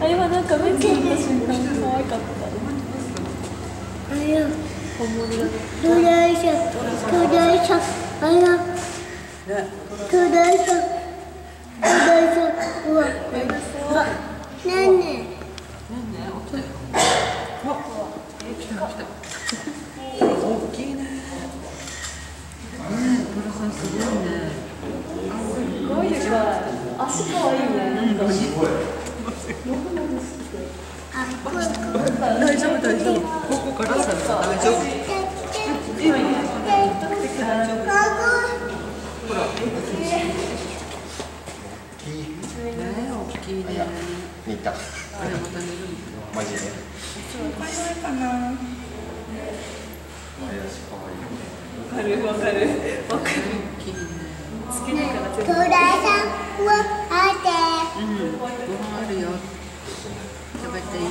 今なんか目つぶった瞬間可愛かった。本物だね。 トライシャ、トライシャ、あや。トライシャ、トライシャ、うわ。ねえねえ。 ねえねえ、起きたよ。あ、来た来た。大きいね。ねえ、トラさんすごいね。 すごいでかい。足可愛いね。なんか。 大丈夫大丈夫。ここからさ、大丈夫。ほら。大きいね。 似た。 あれまた寝るの。 マジで。 可愛いかな。わかるわかるわかる。好きだから全部。 トライシャ、うわ、あて。 うん、ご飯あるよ。食べていいよ。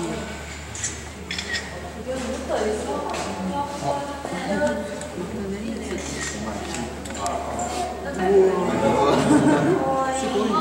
すごいね。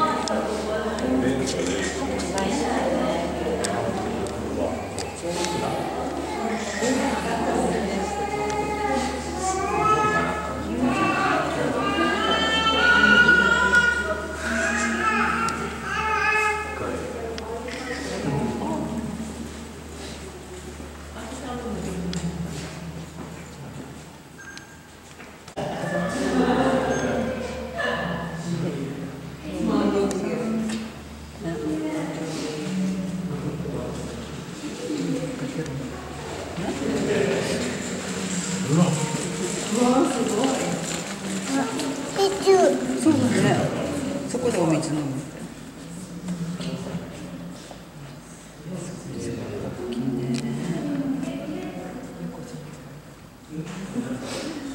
そうだね。そこでお水飲む。大きいね。